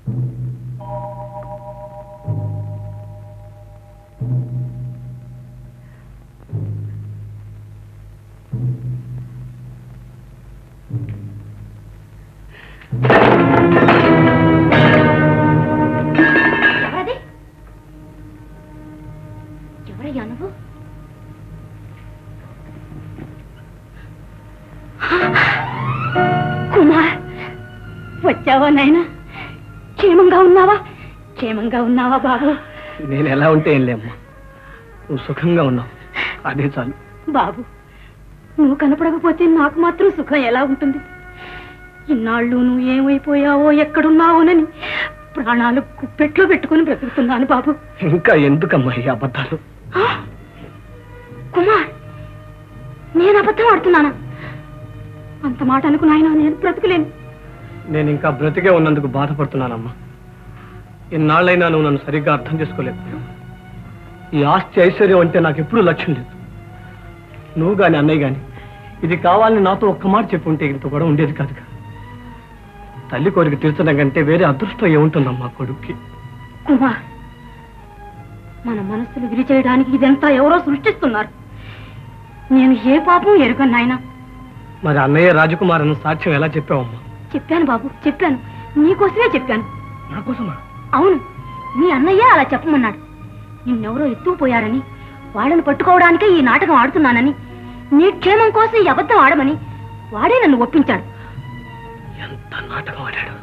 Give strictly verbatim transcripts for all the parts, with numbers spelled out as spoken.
ఎవరది? ఎవరయ్యా నువ్వు? కుమార్, వచ్చావా నాయనా? క్షేమంగా ఉన్నావా? క్షేమంగా ఉన్నావా బాబు? నేను ఎలా ఉంటే ఏం లేమ్మా, నువ్వు సుఖంగా ఉన్నావు, అదే చాలు. బాబు, నువ్వు కనపడకపోతే నాకు మాత్రం సుఖం ఎలా ఉంటుంది? ఇన్నాళ్ళు నువ్వు ఏమైపోయావో ఎక్కడున్నావోనని ప్రాణాలు కుప్పెట్లో పెట్టుకుని బ్రతుకుతున్నాను బాబు. ఇంకా ఎందుకమ్మా ఈ అబద్ధాలు? కుమార్, నేను అబద్ధం ఆడుతున్నానా? అంత మాట అనుకు నాయన, నేను బ్రతుకులేను. నేను ఇంకా బ్రతికే ఉన్నందుకు బాధపడుతున్నానమ్మా. ఇన్నాళ్ళైనా నువ్వు నన్ను సరిగ్గా అర్థం చేసుకోలేదు. ఈ ఆస్తి ఐశ్వర్యం అంటే నాకు ఎప్పుడూ లక్ష్యం లేదు. నువ్వు గాని అన్నయ్య గాని ఇది కావాలని నాతో ఒక్క మాట చెప్పుంటే ఇంత కూడా ఉండేది కాదు. తల్లి కోరిక తీర్చడం కంటే వేరే అదృష్టం ఏముంటుందమ్మా కొడుక్కి. కుమార్, మన మనస్సులు విరి చేయడానికి ఇదంతా ఎవరో సృష్టిస్తున్నారు. నేను ఏ పాపం ఎరుగను నాయనా. మరి అన్నయ్య రాజకుమార్ అన్న సాక్ష్యం ఎలా చెప్పావమ్మా? చెప్పాను బాబు, చెప్పాను. నీకోసమే చెప్పాను. నాకోసమా? అవును, నీ అన్నయ్య అలా చెప్పమన్నాడు. నిన్నెవరో ఎత్తుకుపోయారని, వాళ్ళని పట్టుకోవడానికే ఈ నాటకం ఆడుతున్నానని, నీ క్షేమం కోసం ఈ అబద్ధం ఆడమని వాడే నన్ను ఒప్పించాడు. ఎంత నాటకం ఆడాడు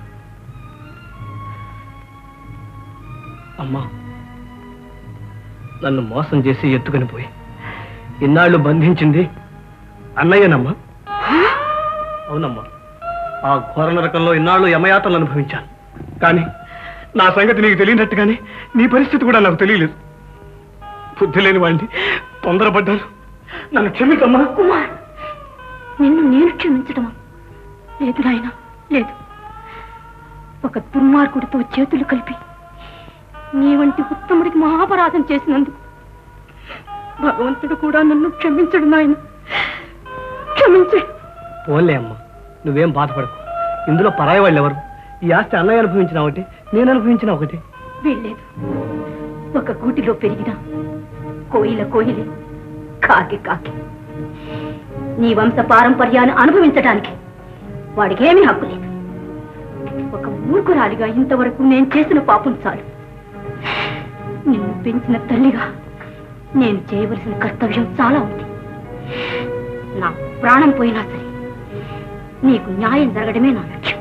అమ్మా. నన్ను మోసం చేసి ఎత్తుకుని పోయి ఇన్నాళ్ళు బంధించింది అన్నయ్యనమ్మా. అవునమ్మా, ఆ ఘోర నరకంలో ఇన్నాళ్ళు యమయాతలు అనుభవించాను. కానీ నా సంగతి నీకు తెలియనట్టుగానే నీ పరిస్థితి కూడా నాకు తెలియలేదు. బుద్ధి లేని వాడిని తొందరపడ్డాను, నన్ను క్షమించమ్మా. కుమార్, నిన్ను నేను క్షమించటమా? లేదు నాయనా, లేదు. ఒక దుర్మార్గుడితో చేతులు కలిపి నీ వంటి ఉత్తముడికి మహాపరాధం చేసినందుకు భగవంతుడు కూడా నన్ను క్షమించడు నాయన, క్షమించడు. పోలే అమ్మా, నువ్వేం బాధపడకు. ఇందులో పరాయి వాళ్ళు ఎవరు? ఈ ఆస్తి అన్నయ్య అనుభవించిన ఒకటి, నేను అనుభవించిన ఒకటి. వీల్లేదు. ఒక గూటిలో పెరిగిన కోయిల కోయిలే, కాకి కాకి. నీ వంశ పారంపర్యాన్ని అనుభవించడానికి వాడికి ఏమీ హక్కు లేదు. ఒక మూర్ఖురాలిగా ఇంతవరకు నేను చేసిన పాపం చాలు. నిన్ను పెంచిన తల్లిగా నేను చేయవలసిన కర్తవ్యం చాలా ఉంది. నా ప్రాణం పోయినా సరే నీకు న్యాయం జరగడమే నా లక్ష్యం.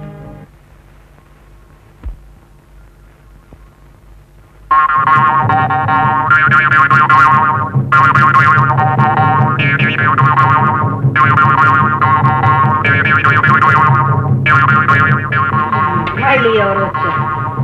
మళ్ళీ ఎవరు వచ్చారు?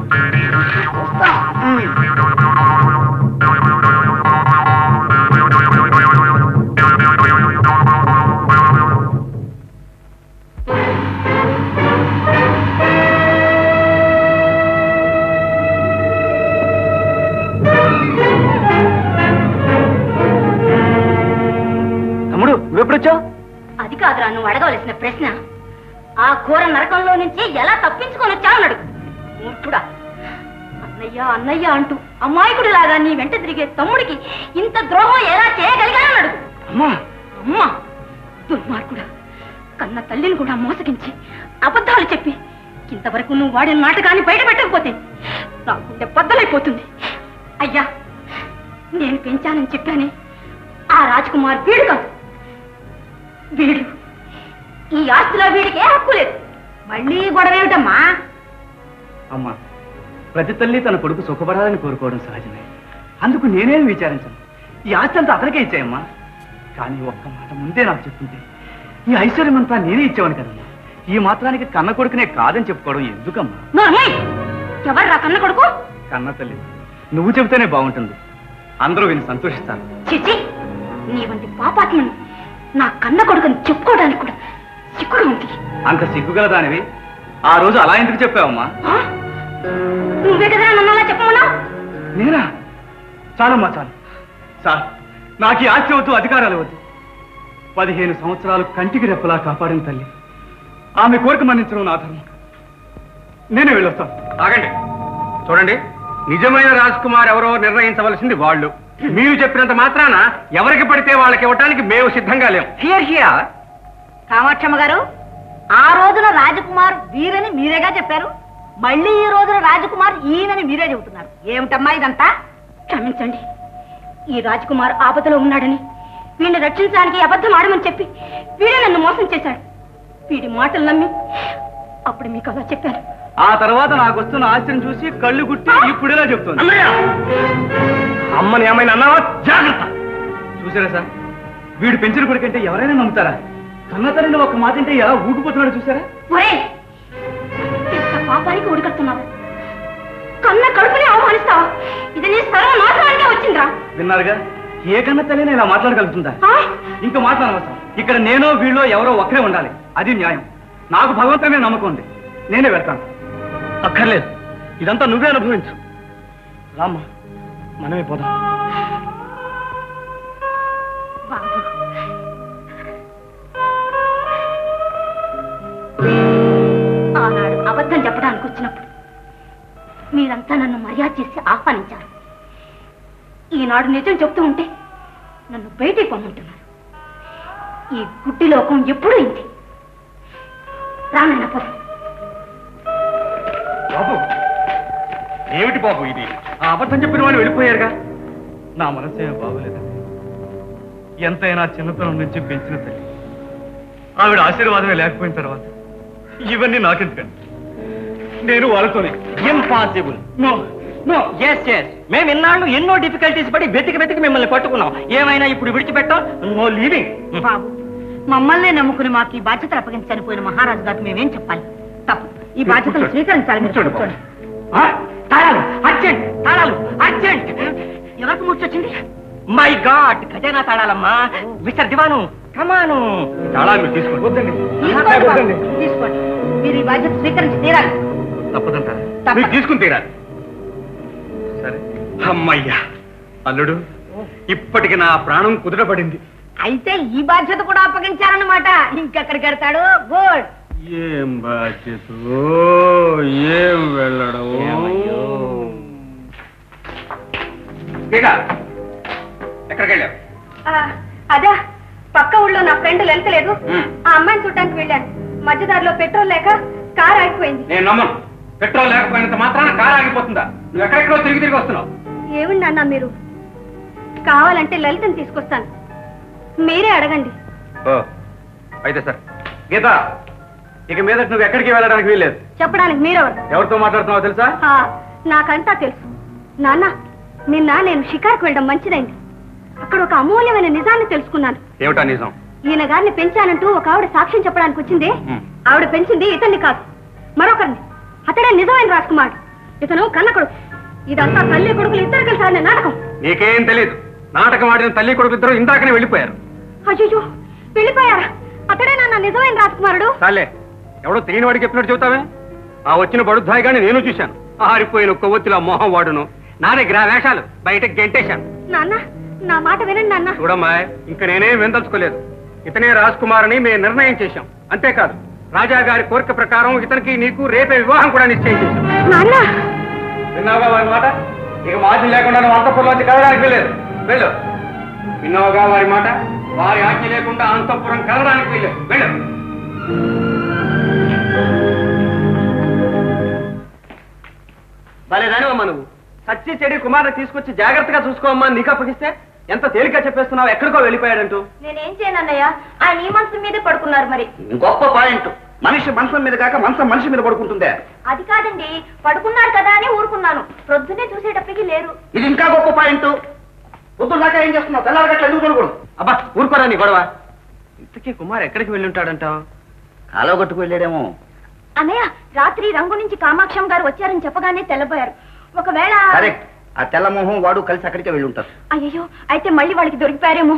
తమ్ముడు, నువ్వెప్పుడొచ్చావు? అది కాదురా నువ్వు అడగవలసిన ప్రశ్న. ఆ ఘోర నరకంలో నుంచి ఎలా తప్పించుకొని వచ్చావు అడుగు. మూర్ఖుడా, అన్నయ్య అన్నయ్య అంటూ అమాయకుడిలాగా నీ వెంట తిరిగే తమ్ముడికి ఇంత ద్రోహం ఎలా చేయగలిగానని అడుగు. అమ్మా అమ్మా, దుర్మార్గుడా, కన్న తల్లిని కూడా మోసగించి అబద్ధాలు చెప్పి ఇంతవరకు నువ్వు వాడిన నాటకాన్ని బయట పెట్టకపోతే నాకుంటే బద్దలైపోతుంది. అయ్యా, నేను పెంచానని చెప్పానే ఆ రాజకుమార్ వీడు కాదు. వీడు ఈ ఆస్తిలో వీడికి ఏ హక్కు లేదు. మళ్ళీ గొడవ ఏమిటమ్మా? అమ్మా, ప్రతి తల్లి తన కొడుకు సుఖపడాలని కోరుకోవడం సహజమే. అందుకు నేనేం విచారించను. ఈ ఆస్తి అంతా అతనికే ఇచ్చాయమ్మా. కానీ ఒక్క మాట ముందే నాకు చెప్తుంటే ఈ ఐశ్వర్యం అంతా నేనే ఇచ్చేవాను కదమ్మా. ఈ మాత్రానికి కన్న కొడుకునే కాదని చెప్పుకోవడం ఎందుకమ్మా? ఎవర్రా కన్న కొడుకు? కన్న తల్లి నువ్వు చెబితేనే బాగుంటుంది. అందరూ విని సంతోషిస్తారు. చిచి, నీ వంటి పాపాత్మని నా కన్న కొడుకుని చెప్పుకోవడానికి కూడా సిగ్గుగా ఉంది. అంత సిగ్గుగల దానివి ఆ రోజు అలా ఎందుకు చెప్పావమ్మా? నువ్వే కదా నన్ను అలా చెప్పమన్నా? నేనా? చాలమ్మా చాలు. సార్, నాకు ఈ ఆస్తి వద్దు, అధికారాలు వద్దు. పదిహేను సంవత్సరాలు కంటికి రెప్పలా కాపాడిన తల్లి, ఆమె కోరిక మన్నించడం నా ధర్మం. నేనే వెళ్ళొస్తాను. ఆగండి. చూడండి, నిజమైన రాజ్కుమార్ ఎవరో నిర్ణయించవలసింది వాళ్ళు. మీరు చెప్పినంత మాత్రాన ఎవరికి పడితే వాళ్ళకి ఇవ్వటానికి మేము సిద్ధంగా లేము. Here here. కామాక్షమ్మ గారు, ఆ రోజున రాజకుమార్ వీరని మీరేగా చెప్పారు, మళ్ళీ ఈ రోజున రాజకుమార్ ఈయనని మీరే చెబుతున్నారు. ఏమిటమ్మా ఇదంతా? క్షమించండి, ఈ రాజకుమార్ ఆపదలో ఉన్నాడని వీడిని రక్షించడానికి అబద్ధం ఆడమని చెప్పి వీడే నన్ను మోసం చేశాడు. వీడి మాటలు నమ్మి అప్పుడు మీకు అలా చెప్పాను. ఆ తర్వాత నాకు వస్తున్న ఆశ్చర్యం చూసి కళ్ళు గుట్టి ఇప్పుడేలా చెప్తుంది. అమ్మని ఏమైనా అన్నావా? జాగ్రత్త. చూసారా సార్, వీడు పెంచిన కొడుకంటే ఎవరైనా నమ్ముతారా? కన్నతల్లిని ఒక మాట అంటే ఎలా ఊగిపోతున్నాడు చూసారా? ఒరే, ఎంత పాపానికి ఉడికడుతున్నావు? కన్న కడుపుని అవమానిస్తావా? ఇది నీ సర్వనాశనానికే వచ్చిందిరా. విన్నారుగా, ఏ కన్న తల్లిని ఇలా మాట్లాడగలుగుతుందా? ఇంకా మాట్లాడవసరం. ఇక్కడ నేనో వీళ్ళో ఎవరో ఒక్కరే ఉండాలి, అది న్యాయం. నాకు భగవంతునే నమ్మకం ఉంది, నేనే వెళ్తాను. అక్కర్లేదు, ఇదంతా నువ్వే అనుభవించు. రామ్మా, మనమే పోదాం. బాబు, ఆనాడు అబద్ధం చెప్పడానికి వచ్చినప్పుడు మీరంతా నన్ను మర్యాద చేసి ఆహ్వానించారు. ఈనాడు నిజం చెప్తూ ఉంటే నన్ను బయటికి పొమ్మంటున్నారు. ఈ గుడ్డి లోకం ఎప్పుడూ ఇంది. రానన్న పోదాం. బాబు, ఏమిటి బాబు ఇది? ఆ అబద్ధం చెప్పిన వాళ్ళు వెళ్ళిపోయారుగా. నా మనసేమో బాగోలేదండి. ఎంతైనా చిన్నతనం నుంచి పెంచిన తల్లి, ఆవిడ ఆశీర్వాదమే లేకపోయిన తర్వాత ఇవన్నీ నాకెందుకండి? నేను వాళ్ళతోనే. Impossible. No no. Yes yes మేము ఇన్నాళ్ళు ఎన్నో డిఫికల్టీస్ పడి వెతికి వెతికి మిమ్మల్ని పట్టుకున్నాం. ఏమైనా ఇప్పుడు విడిచిపెట్టాం. No leaving. బాబు, మమ్మల్నే నమ్ముకుని మాకు ఈ బాధ్యతలు అప్పగించి చనిపోయిన మహారాజు గారికి మేమేం చెప్పాలి? తప్పు, ఈ బాధ్యతలు స్వీకరించాలి. మీరు కూర్చోండి. తాళాలు అర్జెంట్, తాళాలు అర్జెంట్. ఎవరికి మూర్చొచ్చింది? మై గాడ్, ఖజానా తాళాలమ్మా. మిస్టర్ దివాను, కమాను. తాళాలు మీరు తీసుకోండి. వద్దండి. తీసుకోండి బాబు, తీసుకోండి. మీరు ఈ బాధ్యత స్వీకరించి తీరాలి. తప్పదంటారా? తప్పదు. మీరు తీసుకుని తీరాలి. సరే. అమ్మయ్యా, అల్లుడు, ఇప్పటికి నా ప్రాణం కుదురపడింది. అయితే ఈ బాధ్యత కూడా అప్పగించారన్నమాట. ఇంకెక్కడికి వెళ్తాడు? గుడ్. ఏం బాధ్యత, ఏం వెళ్ళడం. ఎక్కడికి వెళ్ళావు? అదే పక్క ఊళ్ళో నా ఫ్రెండ్ వెళ్తలేదు, ఆ అమ్మాయిని చూడటానికి వెళ్ళాను. మధ్యదారిలో పెట్రోల్ లేక కార్ ఆగిపోయింది. నేను నమ్మను. పెట్రోల్ లేకపోయినంత మాత్రాన కారు ఆగిపోతుందా? నువ్వు ఎక్కడెక్కడో తిరిగి తిరిగి వస్తున్నావు. ఏమిటి అన్న మీరు? కావాలంటే లలితని తీసుకొస్తాను, మీరే అడగండి. ఓ, అయితే సరే. గీత, ఇక మీద నువ్వు ఎక్కడికి వెళ్ళడానికి వీల్లేదు. చెప్పడానికి మీరెవరు? ఎవరితో మాట్లాడుతున్నావో తెలుసా? ఆ, నాకంతా తెలుసు నాన్న. నిన్న నేను షికార్కు వెళ్ళడం మంచిదైంది. అక్కడ ఒక అమూల్యమైన నిజాన్ని తెలుసుకున్నాను. ఏమిటా నిజం? ఈయన గారిని పెంచానంటూ ఒక ఆవిడ సాక్ష్యం చెప్పడానికి వచ్చింది. హ్మ్. ఆవిడ పెంచింది ఇతన్ని కాదు, మరొకరిని. అతడే నిజమైన రాజకుమారుడు. ఇతను కన్న కొడుకు. ఇదంతా తల్లి కొడుకులు ఇద్దరు కలిసి ఆడిన నాటకం. నీకేం తెలీదు. నాటకం ఆడిన తల్లి కొడుకు ఇద్దరు ఇందాకనే వెళ్ళిపోయారు. అయ్యో, వెళ్ళిపోయారా? అతడే నాన్న నిజమైన రాజకుమారుడు. చాలే, ఎవడో తెలియని వాడికి చెప్పినట్టు చెబుతావే. ఆ వచ్చిన బడుద్దాయి గాని నేను చూశాను. ఆరిపోయిన కొవ్వొత్తిలో మొహం వాడును. నా దగ్గర వేషాలు బయటకు గెంటేశాను. నాన్న, నా మాట వినండి నాన్న. చూడమ్మా, ఇంకా నేనేం విందలుచుకోలేదు. ఇతనే రాజ్కుమార్ అని మేము నిర్ణయం చేశాం. అంతేకాదు, రాజా గారి కోరిక ప్రకారం ఇతనికి నీకు రేపే వివాహం కూడా నిశ్చయం చేశాం. నాన్న, విన్నావుగా వారి మాట? ఇక మాజీ లేకుండా నువ్వు అంతఃపురంలోంచి కలగడానికి వెళ్ళలేదు. వెళ్ళు. విన్నావుగా వారి మాట? వారి ఆజ్ఞ లేకుండా అంతఃపురం కలగడానికి వెళ్ళలేదు. వెళ్ళు. భలేదానివమ్మా నువ్వు. సచ్చి చెడి కుమారుని తీసుకొచ్చి జాగ్రత్తగా చూసుకోమ్మా. నీకు అప్పగిస్తే ఎంత తేలిక చెప్పేస్తున్నావు. ఎక్కడికో వెళ్ళిపోయాడంటూ. నేనేం చేయనన్నయ్యా, ఆయన ఈ మనసు మీదే పడుకున్నారు. మరి గొప్ప పాయింట్. మనిషి మంచం మీద కాక మంచం మనిషి మీద పడుకుంటుందే. అది కాదండి, పడుకున్నారు కదా అని ఊరుకున్నాను. ప్రొద్దునే చూసేటప్పటికి లేరు. ఇది ఇంకా గొప్ప పాయింట్. పొద్దున్న దాకా ఏం చేస్తున్నావు? తెల్లారగట్ల ఎందుకు పడుకోడు? అబ్బా ఊరుకోరా నీ గొడవ. ఇంతకీ కుమార్ ఎక్కడికి వెళ్ళి ఉంటాడంటావు? కాలువ గట్టుకు వెళ్ళాడేమో. అన్నయ్య, రాత్రి రంగు నుంచి కామాక్షం గారు వచ్చారని చెప్పగానే తెల్లబోయారు. ఒకవేళ కరెక్ట్. ఆ తెల్ల మొహం వాడు కలిసి అక్కడికే వెళ్ళి ఉంటారు. అయ్యో, అయితే మళ్ళీ వాళ్ళకి దొరికిపోయారేమో.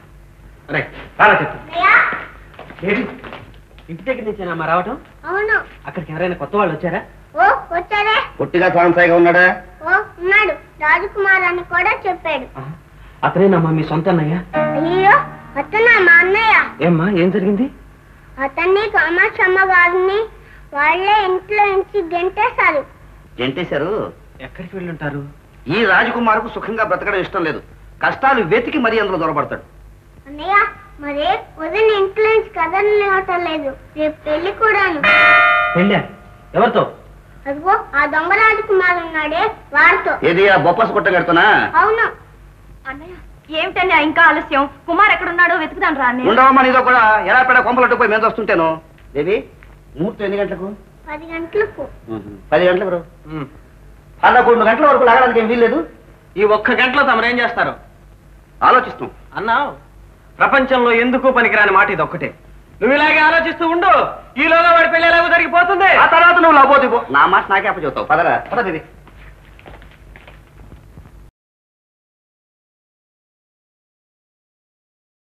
ఇంటి దగ్గర నుంచేనమ్మా రావటం? అవును. అక్కడికి ఎవరైనా కొత్త వాళ్ళు వచ్చారా? ఓ వచ్చాడే. పొట్టిగా స్వామిసాయిగా ఉన్నాడా? ఓ ఉన్నాడు. రాజకుమార్ అని కూడా చెప్పాడు. అతనేనమ్మా మీ సొంత అన్నయ్య? అయ్యో, అతనా మా అన్నయ్య. ఏమ్మా, ఏం జరిగింది? అతన్ని కామాక్షమ్మ గారిని వాళ్ళే ఇంట్లో నుంచి గెంటేశారు. ఎంటేశారు. ఎక్కడికి వెళ్ళుంటారు? ఈ రాజకుమారుకు సుఖంగా బ్రతకడం ఇష్టం లేదు. కష్టాలు వెతికి మరీ అందులో దొరబడతాడు. అన్నయ్య మరి వదిన ఇంట్లో నుంచి కదలనివ్వటం లేదు. రేపు పెళ్లి కూడాను. వెళ్ళా? ఎవరితో? అదిగో ఆ దొంగ రాజకుమారు ఉన్నాడే వారితో. ఏది ఆ బొప్పస్ కొట్ట కడుతున్నా? అవును. అన్నయ్య ఏమిటన్నయ్య ఇంకా ఆలస్యం? కుమార్ ఎక్కడున్నాడో వెతుకుదాను రా అన్నయ్య. ఉండవమ్మా నీతో కూడా ఎలా పెడ కొంపలట్టు పోయి మీద వస్తుంటాను. దేవి ముహూర్తం ఎన్ని గంటలకు? పది గంటలకు. పది గంటలకు పదకొండు గంటల వరకు లాగడానికి ఏం వీల్లేదు. ఈ ఒక్క గంటలో తమరేం చేస్తారు? ఆలోచిస్తాం. అన్నా, ప్రపంచంలో ఎందుకు పనికిరాని మాట ఇది ఒక్కటే. నువ్వు ఇలాగే ఆలోచిస్తూ ఉండు, ఈలోగా వాడి పెళ్లి ఎలాగో జరిగిపోతుంది. ఆ తర్వాత నువ్వు లబోదిపో. నా మాట నాకే అప్పచెబుతావు. పదరా పద బేబీ.